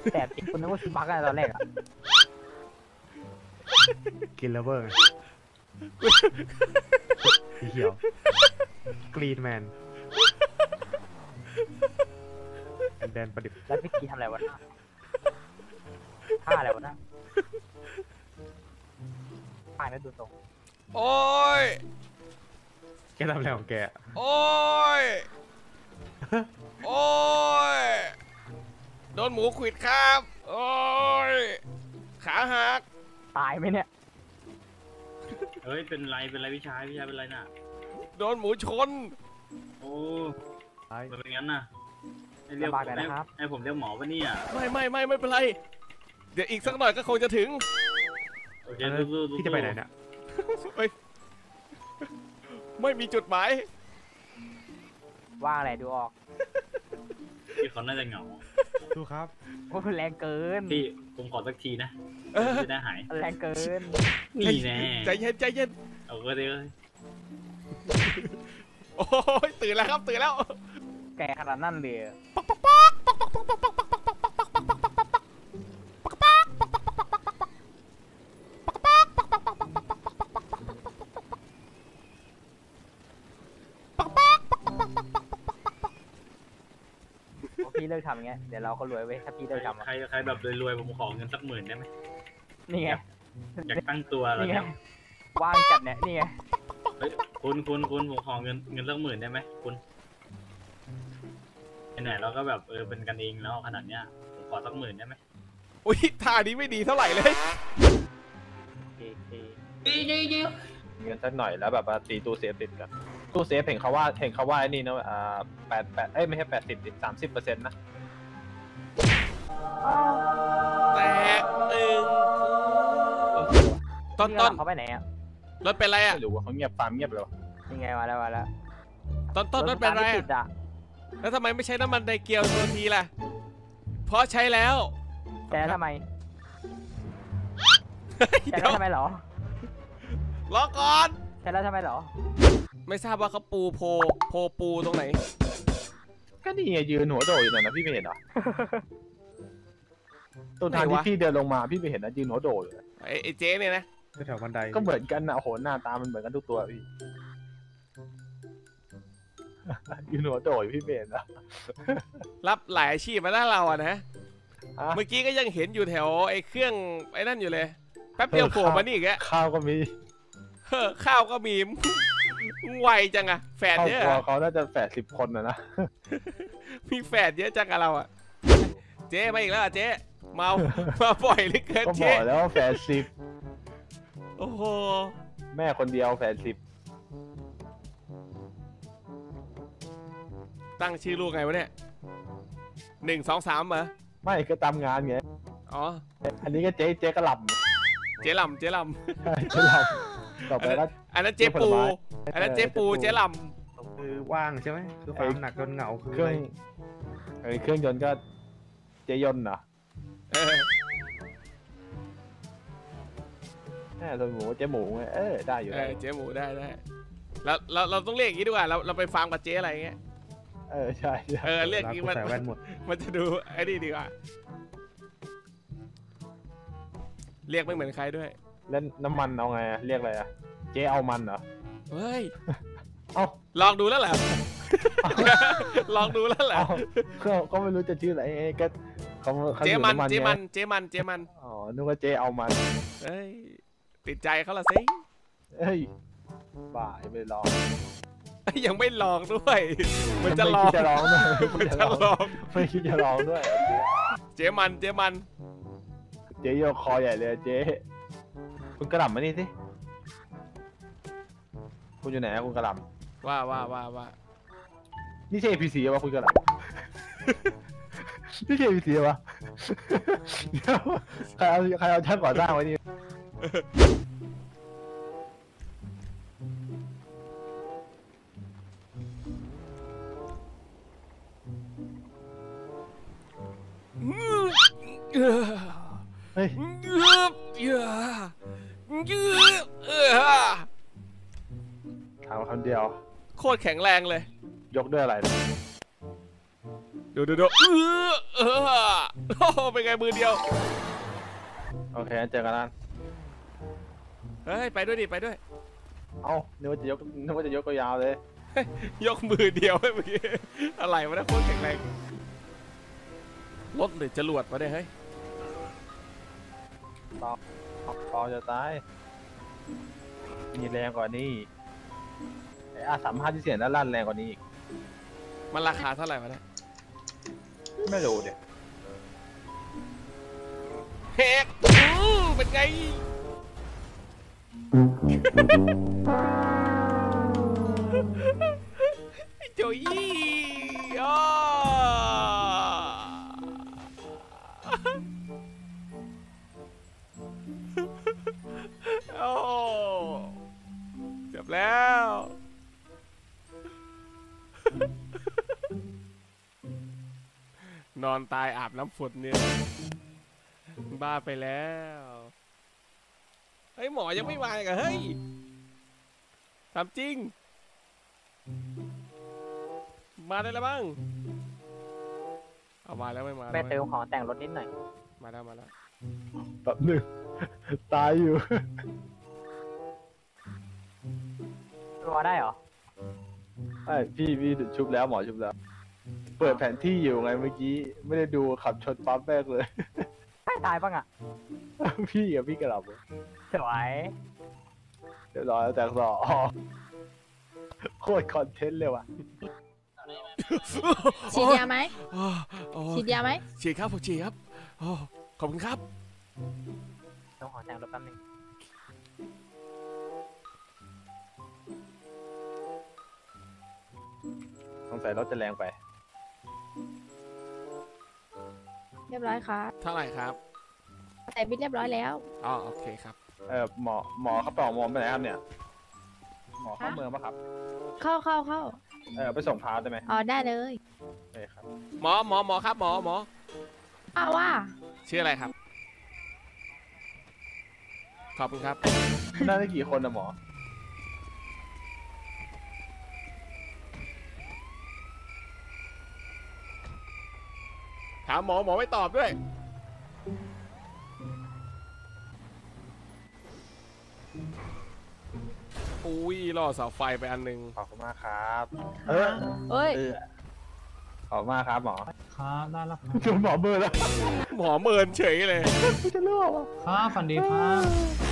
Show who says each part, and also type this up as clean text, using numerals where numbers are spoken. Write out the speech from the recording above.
Speaker 1: แต่จริงคุณนึกว่าชิบักอะไรตอนแรกอะ
Speaker 2: กินเลเวอร์สีเขียวกรีนแมนแดนประดิษฐ์
Speaker 1: แล้วพี่กีทำอะไรวะท่าอะไรวะนะท่าไม่ดูตรง
Speaker 3: โอ้ย
Speaker 2: แกทำอะไรของแก
Speaker 3: โอ้ย โอ้ย โดนหมูขวิดครับ โอ้ย ขาหัก
Speaker 1: ตายไหมเนี่ย
Speaker 4: เฮ้ยเป็นไรพี่ชายเป็นไรน่ะ
Speaker 3: โดนหมูชน
Speaker 4: โอ้
Speaker 2: ตาย
Speaker 4: มันเป็นงั้นน่ะให้เรียก
Speaker 1: ลำบากหน่อยนะครับ
Speaker 4: ให้ผมเรียกหมอปะเนี่ย
Speaker 3: ไม่เป็นไร เดี๋ยวอีกสักหน่อยก็คงจะถึง
Speaker 4: โอเคสู้ๆ
Speaker 2: พี่จะไปไหนเนี่ย
Speaker 3: เฮ้ย ไม่มีจุดหมาย
Speaker 1: ว่าอะไรดูออก
Speaker 4: พี่เขาน่าจะเหงา
Speaker 2: ดูครับ
Speaker 1: โอ้แรงเกิน
Speaker 4: พี่ผมขอสักทีนะ
Speaker 3: เออ
Speaker 4: จะได้หาย
Speaker 1: แรงเกิน
Speaker 4: นี่แน่
Speaker 3: ใจเย็น
Speaker 4: เอาก็ได้เลย
Speaker 3: โอ้ยตื่นแล้วครับตื่นแล้ว
Speaker 1: แกขนาดนั้นเลยพี่เลิกทำอย่างเงี้ยเดี๋ยวเราก็รวยเว้ยถ้าพี่เลิกทำ
Speaker 4: ใครแบบรวยๆผมขอเงินสัก10,000ได้ไหม
Speaker 1: นี่ไง
Speaker 4: อยากตั้งตัวแล้ว
Speaker 1: นี่ไง
Speaker 4: เนี่ย
Speaker 1: ว่างจัดเนี่ยนี่ไง
Speaker 4: เฮ้ยคุณผมขอเงินสัก10,000ได้ไหมคุณไหนๆเราก็แบบเป็นกันเองแล้วขนาดเนี้ยผมขอสัก10,000ได้ไหม
Speaker 3: อุ้ยท่านี้ไม่ดีเท่าไหร่เลย
Speaker 1: โอเค
Speaker 5: เงินสักหน่อยแล้วแบบว่าตีตู้เซฟติดกันตู้เซฟเห็นเขาว่าไอ้นี่นะ8ไม่ใช่80 30%นะ
Speaker 3: แตกหนึ่งต้น
Speaker 1: เขาไปไหนอ่ะ
Speaker 3: รถเป็นไรอ่ะ
Speaker 5: ไม่รู้ว่าเขาเงียบฟาร์มเงียบเลยวะ
Speaker 1: ยังไงมาแล้ว
Speaker 3: ต้นรถเป็นไร
Speaker 1: ติด
Speaker 3: อ่ะ
Speaker 1: อ่ะ
Speaker 3: แล้วทำไมไม่ใช้น้ำมันไดเกียวตัวทีล่ะ เพราะใช้แล้ว
Speaker 1: แต่ทำไม
Speaker 3: เดี๋
Speaker 1: แต่
Speaker 3: ยว
Speaker 1: ทำไมหรอ
Speaker 3: รอก่อน
Speaker 1: แต่แล้วทำไมหรอ
Speaker 3: ไม่ทราบว่าเขาปูโพปูตรงไหน
Speaker 5: ก็นี่ไงยืนหัวโดดอยู่นั่นนะพี่ไม่เห็นเหรอต้นทางที่พี่เดินลงมาพี่ไม่เห็นนะยืนหัวโดดอยู่
Speaker 3: ไอ้เจ๊เนี่ยนะ
Speaker 2: แถวบันได
Speaker 5: ก็เหมือนกันนะโอ้โหหน้าตามันเหมือนกันทุกตัวพี่ ยืนหัวโดดอยู่พี่ไม่เห็นนะ
Speaker 3: รับหลายอาชีพมาหน้าเราอะนะ
Speaker 5: อ่ะ
Speaker 3: เมื่อกี้ก็ยังเห็นอยู่แถวไอ้เครื่องไอ้นั่นอยู่เลย แป๊บเดียวโผล่มานี่อีกแล้ว
Speaker 5: ข้าวก็มี
Speaker 3: ข้าวก็มีไวจังอะแฝด
Speaker 5: ครอบ
Speaker 3: เย
Speaker 5: ครัว
Speaker 3: อะ
Speaker 5: เขาน่าจะ80 คนนะ
Speaker 3: มีแฝดเยอะจังอะเราอะเจ๊มาอีกแล้วอะเจ๊มาบ่อยเหลือเกิน
Speaker 5: ก็บ
Speaker 3: เจ๊
Speaker 5: อกแล้วว่า
Speaker 3: โอ้โห
Speaker 5: 80แม่คนเดียว80
Speaker 3: ตั้งชื่อลูกไงวะเนี่ย1 2 3เหรอ
Speaker 5: ไม่ก็ตามงานไง
Speaker 3: อ๋อ
Speaker 5: อันนี้ก็เจ๊กระหล่ำ
Speaker 3: เจ๊ลำ
Speaker 5: เจ๊หล่ำต่อไปก็
Speaker 3: อันนั้นเจ๊ปู อันนั้นเจ๊ปูเจ๊ล
Speaker 2: คือว่างใช่ไหมคือฟาร์มหนักจนเหงาคือ
Speaker 5: เครื่องเครื่องยนต์ก็เจยนต์เหรอ
Speaker 3: ำ
Speaker 5: แม่ส่วนหมูเจ๊หมูไงได้อยู่
Speaker 3: เจ๊หมูได้แล้วเราต้องเรียกอย่างนี้ดีกว่าเราไปฟาร์มกับเจ๊อะไรอย่างเงี้ย
Speaker 5: ใช่
Speaker 3: เรียกอย่างนี้
Speaker 2: ใส่แว่นหมด
Speaker 3: มันจะดูไอ้นี่ดีกว่าเรียกไม่เหมือนใครด้วย
Speaker 5: แล้วน้ำมันเอาไงเรียกอะไรเจ๊เอามันเหรอ
Speaker 3: เฮ้ย
Speaker 5: เอ้า
Speaker 3: ลองดูแล้วเหรอ ลองดูแล้วเหรอ
Speaker 5: ก็ไม่รู้จะชื่ออะไรก็เขา
Speaker 3: เจ๊มัน
Speaker 5: อยู่ำ
Speaker 3: เจ๊
Speaker 5: ไง
Speaker 3: มัน
Speaker 5: อ๋อนึกว่าเจ๊เอามัน
Speaker 3: เฮ้ยติดใจเขาละสิ
Speaker 5: เฮ้ยบ้าไม่ลอง
Speaker 3: ยังไม่ลองด้วยมันจะลอง
Speaker 5: ไม่คิดจะลองด้วย
Speaker 3: มันจะลอง
Speaker 5: ไม่คิดจะลองด้วย
Speaker 3: เจ๊มัน
Speaker 5: เจ๊โยกคอใหญ่เลยเจ๊คุณกระหล่ำมานี่สิคุณอยู่ไหนคุณกระหล่ำ
Speaker 3: ว่า
Speaker 5: นี่ใช่ APC วะคุณกระหล่ำนี่ใช่ APC วะเดี๋ยวใครเอาช่างก่อสร้างไว้นี่เฮ้ยทำคำเดียว
Speaker 3: โคตรแข็งแรงเลย
Speaker 5: ยกด้วยอะไร
Speaker 3: ดูโอ้เป็นไงมือเดียว
Speaker 5: โอเคเจอกันนะ
Speaker 3: เฮ้ยไปด้วยดิไปด้วย
Speaker 5: เอ้านึกว่าจะยกยาวเลย
Speaker 3: ยกมือเดียวเมื่อกี้อะไรวะนะโคตรแข็งแรงรถหรือจรวดมาได้เฮ้ย
Speaker 5: ปอจะตายมีแรงกว่านี้ไอ้R35ที่เสียงด้านลั่นแรงกว่านี้อีก
Speaker 3: มันราคาเท่าไหร่วะเนี่ย
Speaker 5: ไม่รู้เดี๋ย
Speaker 3: เฮกเป็นไงโจยี่อ้โอ้จบแล้ว นอนตายอาบน้ำฝนเนี่ยบ้าไปแล้วเฮ้ยหมอยังไม่มาอีกเหรอเฮ้ยทำจริงมาได้แล้วบ้างเอามาแล้วไม่มา
Speaker 1: แม่เติมของแต่งรถนิดหน่อย
Speaker 3: มาแล้ว
Speaker 5: แบบหนึ่งตายอยู่
Speaker 1: รอได้เหรอ
Speaker 5: ไอ้พี่ชุบแล้วหมอชุบแล้ว เปิดแผนที่อยู่ไงเมื่อกี้ไม่ได้ดูขับชนปั๊บแรกเลย
Speaker 1: ไม่ตายบ้างอ่ะ
Speaker 5: พี่กระดับ
Speaker 1: สวย
Speaker 5: เดี๋ยวรอแล้วแต่รอโคตรคอนเทนต์เลยว่ะ
Speaker 6: ฉีดยาไหม
Speaker 3: โอ้
Speaker 6: ฉีดยาไหม
Speaker 3: ฉีดครับผมฉีดครับโอ้ขอบคุณครับ
Speaker 1: ต้องขอแต่งรถแป๊บนึง
Speaker 5: สงสัยรถจะแรงไป
Speaker 6: เรียบร้อยครับ
Speaker 3: เท่าไหร่ครับ
Speaker 6: แต่บิดเรียบร้อยแล้ว
Speaker 3: อ๋อโอเคครับ
Speaker 5: หมอเขาเป่ามอมไปไหนครับเนี่ย หมอเข้าเมืองปะครับ
Speaker 6: เข้า
Speaker 5: ไปส่งพาได้ไหม
Speaker 6: อ๋อได้เลย
Speaker 5: ใช่ครับ
Speaker 3: หมอครับหมอ
Speaker 6: อ้าวว่า
Speaker 3: ชื่ออะไรครับขอบคุณครับ
Speaker 5: น่าได้กี่คนนะหมอ
Speaker 3: ถามหมอไม่ตอบด้วยอุ้ยล่อเสาไฟไปอันหนึง
Speaker 5: ขอบคุณมากครับ
Speaker 6: เอ้ย
Speaker 5: ขอบคุณมากครับหมอ
Speaker 2: ครับได้แล้ว
Speaker 5: จนหมอเบอร์แล้ว
Speaker 3: หมอเมินเฉยเลย
Speaker 5: จะเลือก
Speaker 2: ครับฝันดีครับ